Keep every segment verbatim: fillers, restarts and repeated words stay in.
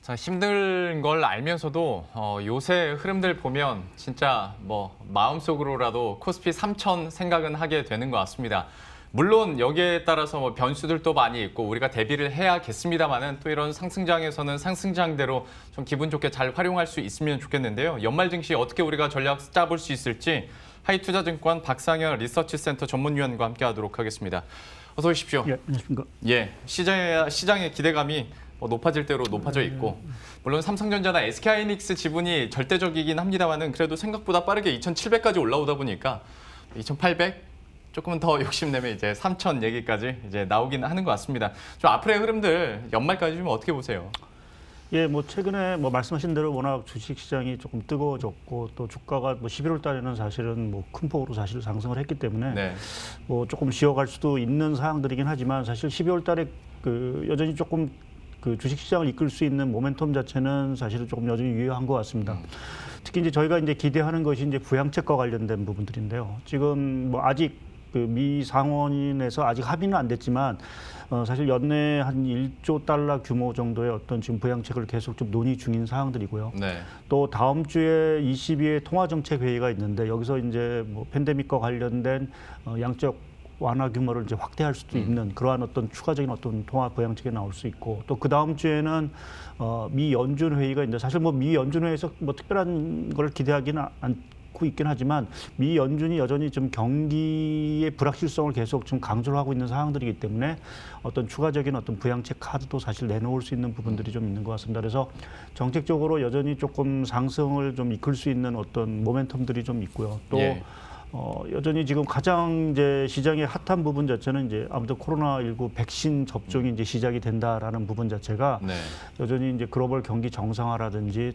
자, 힘든 걸 알면서도 어, 요새 흐름들 보면 진짜 뭐 마음속으로라도 코스피 삼천 생각은 하게 되는 것 같습니다. 물론 여기에 따라서 뭐 변수들도 많이 있고 우리가 대비를 해야겠습니다만은 또 이런 상승장에서는 상승장대로 좀 기분 좋게 잘 활용할 수 있으면 좋겠는데요. 연말 증시 어떻게 우리가 전략 짜볼 수 있을지 하이투자증권 박상현 리서치센터 전문위원과 함께하도록 하겠습니다. 어서 오십시오. 예, 안녕하십니까. 예, 시장의 시장의 기대감이 뭐 높아질 대로 높아져 있고 물론 삼성전자나 에스케이하이닉스 지분이 절대적이긴 합니다만은 그래도 생각보다 빠르게 이천칠백까지 올라오다 보니까 이천팔백 조금은 더 욕심내면 이제 삼천 얘기까지 이제 나오긴 하는 것 같습니다. 좀 앞으로의 흐름들 연말까지 좀 어떻게 보세요? 예, 뭐 최근에 뭐 말씀하신 대로 워낙 주식 시장이 조금 뜨거워졌고 또 주가가 뭐 십일월 달에는 사실은 뭐 큰 폭으로 사실 상승을 했기 때문에 네. 뭐 조금 쉬어갈 수도 있는 사항들이긴 하지만 사실 십이월 달에 그 여전히 조금 그 주식 시장을 이끌 수 있는 모멘텀 자체는 사실은 조금 여전히 유효한 것 같습니다. 음. 특히 이제 저희가 이제 기대하는 것이 이제 부양책과 관련된 부분들인데요. 지금 뭐 아직 그 미 상원에서 아직 합의는 안 됐지만 어 사실 연내 한 일조 달러 규모 정도의 어떤 지금 부양책을 계속 좀 논의 중인 사항들이고요. 네. 또 다음 주에 이십이 회 통화정책 회의가 있는데 여기서 이제 뭐 팬데믹과 관련된 어 양적 완화 규모를 이제 확대할 수도 있는 음. 그러한 어떤 추가적인 어떤 통화 부양책이 나올 수 있고 또 그 다음 주에는 어 미 연준 회의가 있는데 사실 뭐 미 연준 회의에서 뭐 특별한 걸 기대하기는 않고 있긴 하지만 미 연준이 여전히 좀 경기의 불확실성을 계속 좀 강조를 하고 있는 상황들이기 때문에 어떤 추가적인 어떤 부양책 카드도 사실 내놓을 수 있는 부분들이 좀 있는 것 같습니다. 그래서 정책적으로 여전히 조금 상승을 좀 이끌 수 있는 어떤 모멘텀들이 좀 있고요. 또 예. 어, 여전히 지금 가장 이제 시장의 핫한 부분 자체는 이제 아무튼 코로나십구 백신 접종이 이제 시작이 된다라는 부분 자체가 네. 여전히 이제 글로벌 경기 정상화라든지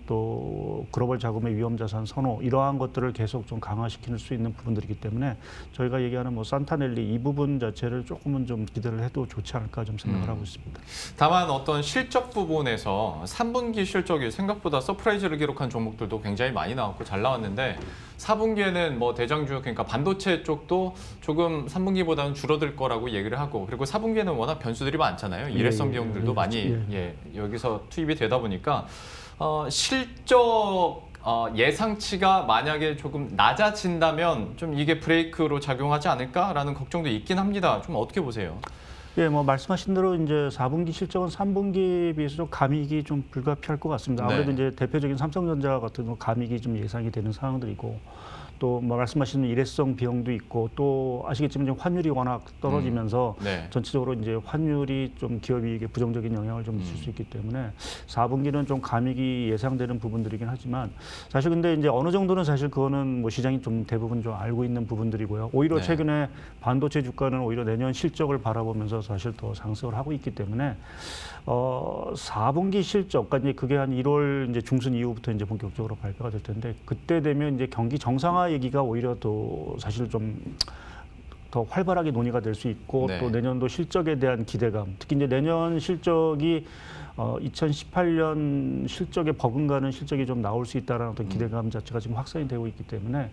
또 글로벌 자금의 위험 자산 선호 이러한 것들을 계속 좀 강화시킬 수 있는 부분들이기 때문에 저희가 얘기하는 뭐 산타넬리 이 부분 자체를 조금은 좀 기대를 해도 좋지 않을까 좀 생각을 음. 하고 있습니다. 다만 어떤 실적 부분에서 삼 분기 실적이 생각보다 서프라이즈를 기록한 종목들도 굉장히 많이 나왔고 잘 나왔는데 사 분기에는 뭐 대장주 그러니까 반도체 쪽도 조금 삼 분기보다는 줄어들 거라고 얘기를 하고 그리고 사 분기에는 워낙 변수들이 많잖아요. 일회성 예, 비용들도 예, 많이 예. 예, 여기서 투입이 되다 보니까 어, 실적 어, 예상치가 만약에 조금 낮아진다면 좀 이게 브레이크로 작용하지 않을까라는 걱정도 있긴 합니다. 좀 어떻게 보세요? 예, 뭐 말씀하신 대로 이제 사 분기 실적은 삼 분기에 비해서 좀 감익이 좀 불가피할 것 같습니다. 아무래도 네. 이제 대표적인 삼성전자 같은 경우 감익이 좀 예상이 되는 상황들이고 또 뭐 말씀하신 일회성 비용도 있고 또 아시겠지만 지금 환율이 워낙 떨어지면서 음, 네. 전체적으로 이제 환율이 좀 기업이익에 부정적인 영향을 좀 미칠 음. 수 있기 때문에 사 분기는 좀 감익이 예상되는 부분들이긴 하지만 사실 근데 이제 어느 정도는 사실 그거는 뭐 시장이 좀 대부분 좀 알고 있는 부분들이고요. 오히려 네. 최근에 반도체 주가는 오히려 내년 실적을 바라보면서 사실 더 상승을 하고 있기 때문에 어, 사 분기 실적, 그러니까 이제 그게 한 일월 이제 중순 이후부터 이제 본격적으로 발표가 될 텐데 그때 되면 이제 경기 정상화 얘기가 오히려 또 사실 좀 더 활발하게 논의가 될 수 있고 네. 또 내년도 실적에 대한 기대감, 특히 이제 내년 실적이 어, 이천십팔 년 실적에 버금가는 실적이 좀 나올 수 있다는 어떤 기대감 자체가 지금 확산이 되고 있기 때문에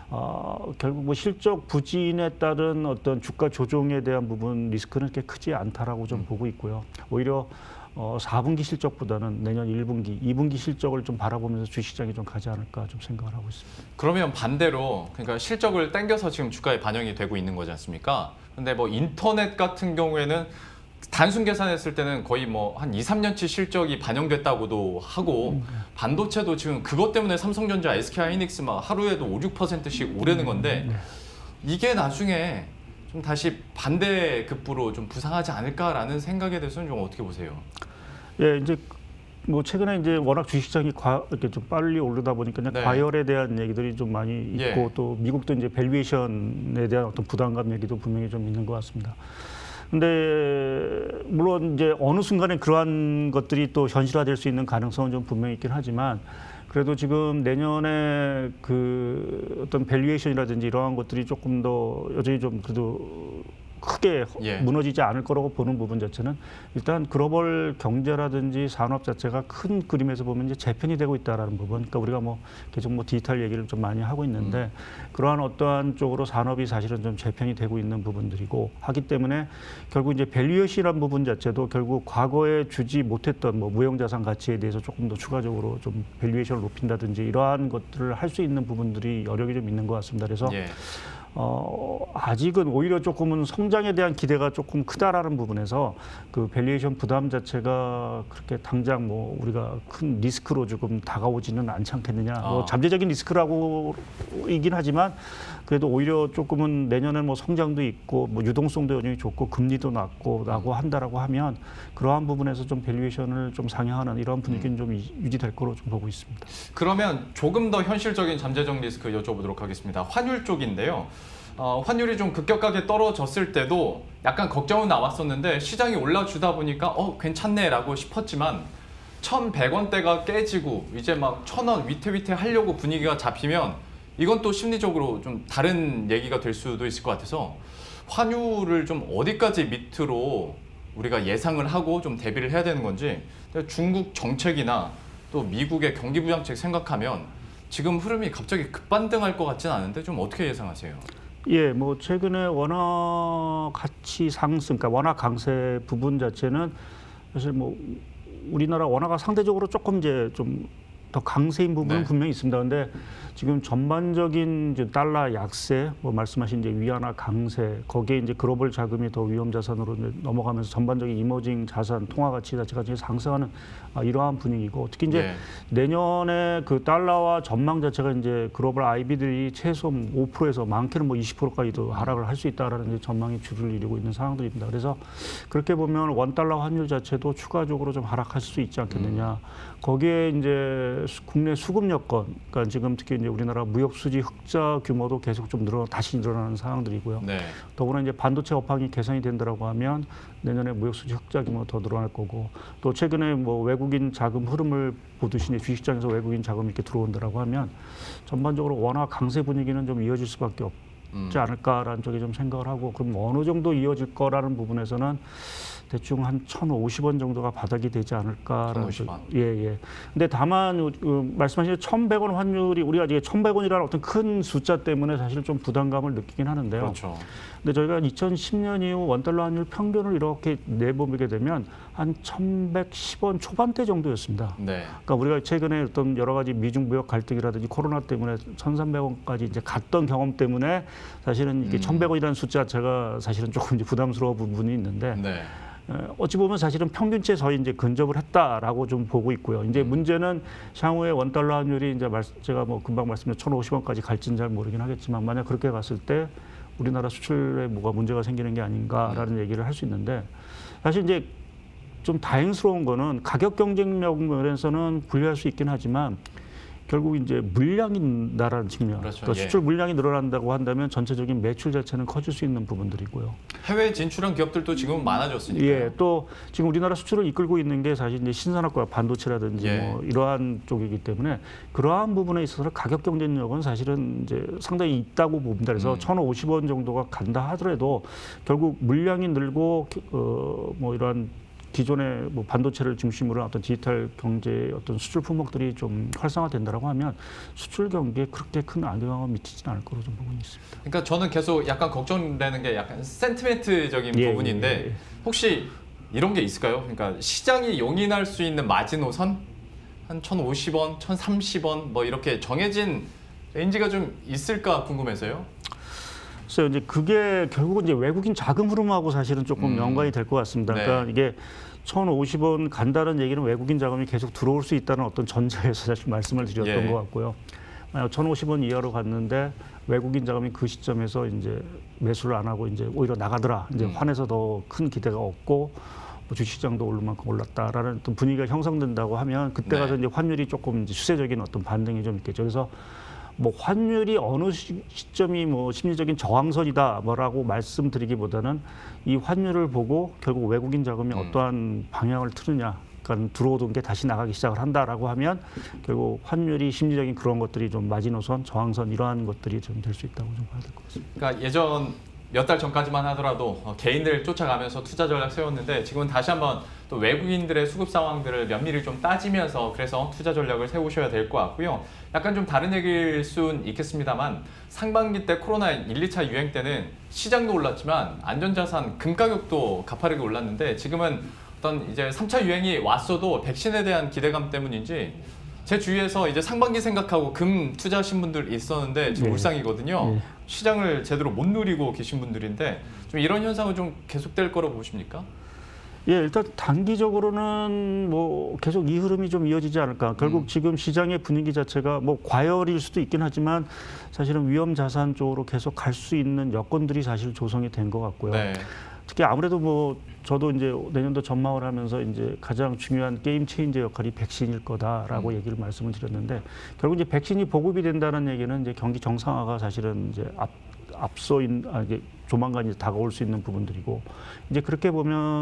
어, 결국 뭐 실적 부진에 따른 어떤 주가 조정에 대한 부분 리스크는 그렇게 크지 않다라고 좀 음. 보고 있고요. 오히려 어, 사 분기 실적보다는 내년 일 분기, 이 분기 실적을 좀 바라보면서 주식시장이 좀 가지 않을까 좀 생각을 하고 있습니다. 그러면 반대로 그러니까 실적을 땡겨서 지금 주가에 반영이 되고 있는 거지 않습니까? 근데 뭐 인터넷 같은 경우에는 단순 계산했을 때는 거의 뭐 한 이, 삼 년치 실적이 반영됐다고도 하고 반도체도 지금 그것 때문에 삼성전자, 에스케이하이닉스 막 하루에도 오, 육 퍼센트씩 오르는 건데 이게 나중에 좀 다시 반대급부로 좀 부상하지 않을까라는 생각에 대해서는 좀 어떻게 보세요? 예, 이제 뭐 최근에 이제 워낙 주식시장이 과, 이렇게 좀 빨리 오르다 보니까 그냥 네. 과열에 대한 얘기들이 좀 많이 있고 예. 또 미국도 이제 밸류에이션에 대한 어떤 부담감 얘기도 분명히 좀 있는 것 같습니다. 근데 물론 이제 어느 순간에 그러한 것들이 또 현실화될 수 있는 가능성은 좀 분명히 있긴 하지만 그래도 지금 내년에 그 어떤 밸류에이션이라든지 이러한 것들이 조금 더 여전히 좀 그래도 크게 예. 무너지지 않을 거라고 보는 부분 자체는 일단 글로벌 경제라든지 산업 자체가 큰 그림에서 보면 이제 재편이 되고 있다라는 부분. 그러니까 우리가 뭐 계속 뭐 디지털 얘기를 좀 많이 하고 있는데 음. 그러한 어떠한 쪽으로 산업이 사실은 좀 재편이 되고 있는 부분들이고 하기 때문에 결국 이제 밸류에이션이라는 부분 자체도 결국 과거에 주지 못했던 뭐 무형자산 가치에 대해서 조금 더 추가적으로 좀 밸류에이션을 높인다든지 이러한 것들을 할 수 있는 부분들이 여력이 좀 있는 것 같습니다. 그래서 예. 어, 아직은 오히려 조금은 성장에 대한 기대가 조금 크다라는 부분에서 그 밸류에이션 부담 자체가 그렇게 당장 뭐 우리가 큰 리스크로 조금 다가오지는 않지 않겠느냐. 아. 뭐 잠재적인 리스크라고 이긴 하지만 그래도 오히려 조금은 내년에 뭐 성장도 있고 뭐 유동성도 여전히 좋고 금리도 낮고 라고 한다라고 하면 그러한 부분에서 좀 밸류에이션을 좀 상향하는 이런 분위기는 음. 좀 유지될 거로 좀 보고 있습니다. 그러면 조금 더 현실적인 잠재적 리스크 여쭤보도록 하겠습니다. 환율 쪽인데요. 어, 환율이 좀 급격하게 떨어졌을 때도 약간 걱정은 나왔었는데 시장이 올라주다 보니까 어 괜찮네라고 싶었지만 천백 원대가 깨지고 이제 막 천 원 위태위태 하려고 분위기가 잡히면 이건 또 심리적으로 좀 다른 얘기가 될 수도 있을 것 같아서 환율을 좀 어디까지 밑으로 우리가 예상을 하고 좀 대비를 해야 되는 건지 중국 정책이나 또 미국의 경기 부양책 생각하면 지금 흐름이 갑자기 급반등할 것 같지는 않은데 좀 어떻게 예상하세요? 예, 뭐 최근에 원화 가치 상승, 그러니까 원화 강세 부분 자체는 사실 뭐 우리나라 원화가 상대적으로 조금 이제 좀 더 강세인 부분은 네. 분명히 있습니다. 그런데 지금 전반적인 이제 달러 약세, 뭐 말씀하신 이제 위안화 강세, 거기에 이제 글로벌 자금이 더 위험 자산으로 이제 넘어가면서 전반적인 이머징 자산 통화 가치 자체가 이제 상승하는 아, 이러한 분위기고 특히 이제 네. 내년에 그 달러와 전망 자체가 이제 글로벌 아이비들이 최소 오 퍼센트에서 많게는 뭐 이십 퍼센트까지도 하락을 할 수 있다라는 이제 전망이 주를 이루고 있는 상황들입니다. 그래서 그렇게 보면 원 달러 환율 자체도 추가적으로 좀 하락할 수 있지 않겠느냐. 음. 거기에 이제 국내 수급 여건, 그러니까 지금 특히 이제 우리나라 무역 수지 흑자 규모도 계속 좀 늘어 다시 늘어나는 상황들이고요. 네. 더구나 이제 반도체 업황이 개선이 된다라고 하면 내년에 무역 수지 흑자 규모 더 늘어날 거고 또 최근에 뭐 외국인 자금 흐름을 보듯이 이제 주식시장에서 외국인 자금이 이렇게 들어온다라고 하면 전반적으로 원화 강세 분위기는 좀 이어질 수밖에 없지 음. 않을까라는 쪽에 좀 생각을 하고 그럼 어느 정도 이어질 거라는 부분에서는 대충 한 천오십 원 정도가 바닥이 되지 않을까라는 천오십 원. 예, 예. 근데 다만 어, 말씀하신 천백 원 환율이 우리가 이제 천백 원이라는 어떤 큰 숫자 때문에 사실 좀 부담감을 느끼긴 하는데요. 그렇죠. 근데 저희가 이천십 년 이후 원달러 환율 평균을 이렇게 내보게 되면 한 천백십 원 초반대 정도였습니다. 네. 그러니까 우리가 최근에 어떤 여러 가지 미중 무역 갈등이라든지 코로나 때문에 천삼백 원까지 이제 갔던 경험 때문에 사실은 이게 음. 천백 원이라는 숫자 제가 사실은 조금 이제 부담스러운 부분이 있는데 네. 어찌 보면 사실은 평균치에 저희 이제 근접을 했다라고 좀 보고 있고요. 이제 음. 문제는 향후에 원 달러 환율이 이제 말, 제가 뭐 금방 말씀드린 천오십 원까지 갈지는 잘 모르긴 하겠지만 만약 그렇게 갔을 때 우리나라 수출에 뭐가 문제가 생기는 게 아닌가라는 음. 얘기를 할 수 있는데 사실 이제 좀 다행스러운 거는 가격 경쟁력 면에서는 분리할 수 있긴 하지만 결국 이제 물량이 늘어나는 측면, 그렇죠. 그러니까 예. 수출 물량이 늘어난다고 한다면 전체적인 매출 자체는 커질 수 있는 부분들이고요. 해외 진출한 기업들도 지금은 많아졌으니까요. 예, 또 지금 우리나라 수출을 이끌고 있는 게 사실 이제 신산업과 반도체라든지 예. 뭐 이러한 쪽이기 때문에 그러한 부분에 있어서 가격 경쟁력은 사실은 이제 상당히 있다고 봅니다. 그래서 음. 천오십 원 정도가 간다 하더라도 결국 물량이 늘고 어, 뭐 이러한 기존의 뭐 반도체를 중심으로 한 어떤 디지털 경제 어떤 수출 품목들이 좀 활성화된다라고 하면 수출 경기에 그렇게 큰 악영향을 미치지는 않을 거로 좀 보고 있습니다. 그러니까 저는 계속 약간 걱정되는 게 약간 센티멘트적인 예, 부분인데 예, 예. 혹시 이런 게 있을까요? 그러니까 시장이 용인할 수 있는 마지노선 한 천오십 원, 천삼십 원 뭐 이렇게 정해진 레인지가 좀 있을까 궁금해서요. 그래서 이제 그게 결국은 이제 외국인 자금 흐름하고 사실은 조금 음. 연관이 될 것 같습니다. 네. 그러니까 이게 천오십 원 간다는 얘기는 외국인 자금이 계속 들어올 수 있다는 어떤 전제에서 사실 말씀을 드렸던 예. 것 같고요. 만약 천오십 원 이하로 갔는데 외국인 자금이 그 시점에서 이제 매수를 안 하고 이제 오히려 나가더라. 이제 음. 환에서 더 큰 기대가 없고 뭐 주식시장도 오를 만큼 올랐다라는 어떤 분위기가 형성된다고 하면 그때 가서 네. 이제 환율이 조금 이제 추세적인 어떤 반등이 좀 있겠죠. 그래서 뭐 환율이 어느 시, 시점이 뭐 심리적인 저항선이다 뭐라고 말씀드리기보다는 이 환율을 보고 결국 외국인 자금이 음. 어떠한 방향을 틀느냐, 그러니까 들어오던 게 다시 나가기 시작을 한다라고 하면 결국 환율이 심리적인 그런 것들이 좀 마지노선, 저항선 이러한 것들이 좀 될 수 있다고 좀 봐야 될 것 같습니다. 그러니까 예전 몇 달 전까지만 하더라도 어, 개인들 쫓아가면서 투자 전략 세웠는데 지금은 다시 한번 또 외국인들의 수급 상황들을 면밀히 좀 따지면서 그래서 투자 전략을 세우셔야 될 것 같고요. 약간 좀 다른 얘기일 순 있겠습니다만 상반기 때 코로나 일, 이 차 유행 때는 시장도 올랐지만 안전자산 금 가격도 가파르게 올랐는데 지금은 어떤 이제 삼 차 유행이 왔어도 백신에 대한 기대감 때문인지 제 주위에서 이제 상반기 생각하고 금 투자하신 분들 있었는데 지금 네. 울상이거든요. 네. 시장을 제대로 못 누리고 계신 분들인데 좀 이런 현상은 좀 계속될 거라고 보십니까? 예, 일단 단기적으로는 뭐 계속 이 흐름이 좀 이어지지 않을까. 결국 음. 지금 시장의 분위기 자체가 뭐 과열일 수도 있긴 하지만 사실은 위험 자산 쪽으로 계속 갈 수 있는 여건들이 사실 조성이 된 것 같고요. 네. 특히 아무래도 뭐 저도 이제 내년도 전망을 하면서 이제 가장 중요한 게임 체인저 역할이 백신일 거다라고 음. 얘기를 말씀을 드렸는데 결국 이제 백신이 보급이 된다는 얘기는 이제 경기 정상화가 사실은 이제 앞 앞서 있는 아, 이게 조만간 이제 다가올 수 있는 부분들이고 이제 그렇게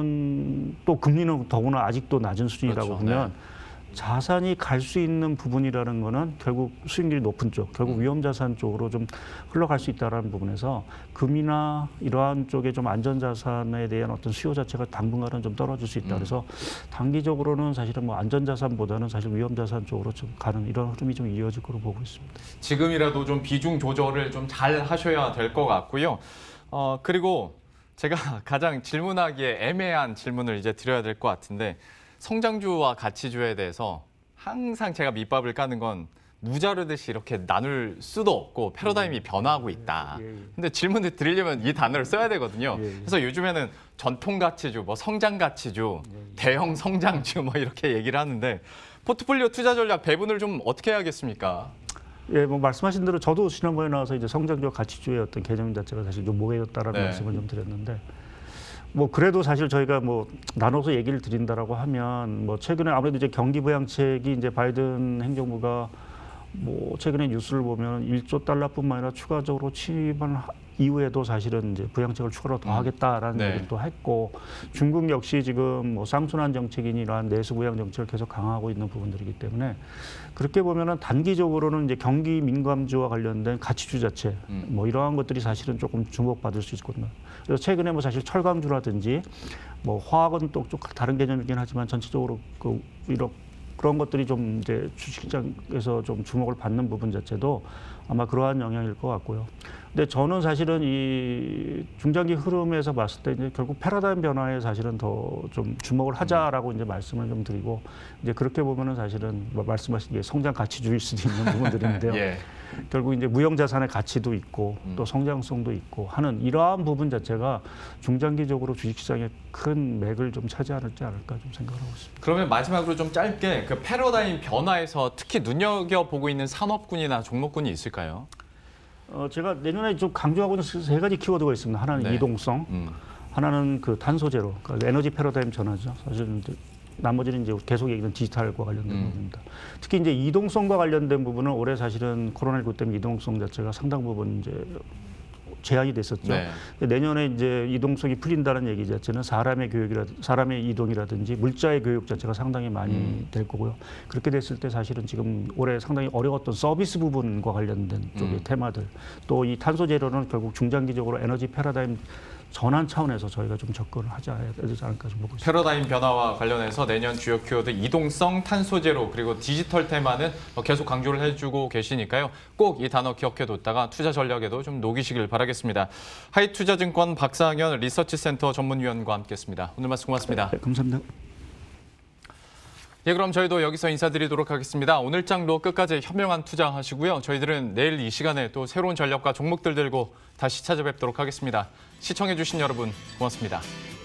보면 또 금리는 더구나 아직도 낮은 수준이라고 그렇죠. 보면 네. 자산이 갈 수 있는 부분이라는 거는 결국 수익률이 높은 쪽, 결국 음. 위험 자산 쪽으로 좀 흘러갈 수 있다라는 부분에서 금이나 이러한 쪽에 좀 안전 자산에 대한 어떤 수요 자체가 당분간은 좀 떨어질 수 있다. 음. 그래서 단기적으로는 사실은 뭐 안전 자산보다는 사실 위험 자산 쪽으로 좀 가는 이런 흐름이 좀 이어질 거로 보고 있습니다. 지금이라도 좀 비중 조절을 좀 잘 하셔야 될 것 같고요. 어, 그리고 제가 가장 질문하기에 애매한 질문을 이제 드려야 될 것 같은데 성장주와 가치주에 대해서 항상 제가 밑밥을 까는 건 무자르듯이 이렇게 나눌 수도 없고 패러다임이 변화하고 있다. 예, 예. 근데 질문을 드리려면 이 단어를 써야 되거든요. 예, 예. 그래서 요즘에는 전통 가치주, 뭐 성장 가치주, 대형 성장주 뭐 이렇게 얘기를 하는데 포트폴리오 투자 전략 배분을 좀 어떻게 해야겠습니까? 예, 뭐 말씀하신 대로 저도 지난번에 나와서 이제 성장주와 가치주의 어떤 개념 자체가 사실 좀 모호해졌다라는 네. 말씀을 좀 드렸는데 뭐 그래도 사실 저희가 뭐 나눠서 얘기를 드린다라고 하면 뭐 최근에 아무래도 이제 경기 부양책이 이제 바이든 행정부가 뭐 최근에 뉴스를 보면 일조 달러뿐만 아니라 추가적으로 취임한 하- 이후에도 사실은 이제 부양책을 추가로 더 음. 하겠다라는 네. 얘기를 또 했고 중국 역시 지금 뭐 쌍순환 정책이니 이러한 내수 부양 정책을 계속 강화하고 있는 부분들이기 때문에 그렇게 보면은 단기적으로는 이제 경기 민감주와 관련된 가치주 자체 음. 뭐 이러한 것들이 사실은 조금 주목받을 수 있거든요. 그래서 최근에 뭐 사실 철강주라든지 뭐 화학은 또 좀 다른 개념이긴 하지만 전체적으로 그 이런 그런 것들이 좀 이제 주식시장에서 좀 주목을 받는 부분 자체도 아마 그러한 영향일 것 같고요. 근데 저는 사실은 이 중장기 흐름에서 봤을 때 이제 결국 패러다임 변화에 사실은 더 좀 주목을 하자라고 이제 말씀을 좀 드리고 이제 그렇게 보면은 사실은 뭐 말씀하신 게 성장 가치주일 수도 있는 부분들인데요. 예. 결국 이제 무형 자산의 가치도 있고 음. 또 성장성도 있고 하는 이러한 부분 자체가 중장기적으로 주식시장에 큰 맥을 좀 차지하지 않을까 좀 생각을 하고 있습니다. 그러면 마지막으로 좀 짧게 그 패러다임 변화에서 특히 눈여겨보고 있는 산업군이나 종목군이 있을까요? 어, 제가 내년에 좀 강조하고 있는 세 가지 키워드가 있습니다. 하나는 네. 이동성, 음. 하나는 그 탄소 제로, 그러니까 에너지 패러다임 전환이죠. 사실은 이제 나머지는 이제 계속 얘기하는 디지털과 관련된 음. 부분입니다. 특히 이제 이동성과 관련된 부분은 올해 사실은 코로나십구 때문에 이동성 자체가 상당 부분 이제 제한이 됐었죠. 네. 근데 내년에 이제 이동성이 풀린다는 얘기 자체는 사람의 교육이라 사람의 이동이라든지 물자의 교육 자체가 상당히 많이 음. 될 거고요. 그렇게 됐을 때 사실은 지금 올해 상당히 어려웠던 서비스 부분과 관련된 쪽의 음. 테마들 또 이 탄소 제로는 결국 중장기적으로 에너지 패러다임 전환 차원에서 저희가 좀 접근을 하지 되지 않을까 좀 보고 있습니다. 패러다임 변화와 관련해서 내년 주요 키워드 이동성, 탄소 제로 그리고 디지털 테마는 계속 강조를 해주고 계시니까요. 꼭 이 단어 기억해뒀다가 투자 전략에도 좀 녹이시길 바라겠습니다. 하이투자증권 박상현 리서치센터 전문위원과 함께했습니다. 오늘 말씀 고맙습니다. 네, 감사합니다. 예, 그럼 저희도 여기서 인사드리도록 하겠습니다. 오늘 장로 끝까지 현명한 투자하시고요. 저희들은 내일 이 시간에 또 새로운 전략과 종목들 들고 다시 찾아뵙도록 하겠습니다. 시청해주신 여러분 고맙습니다.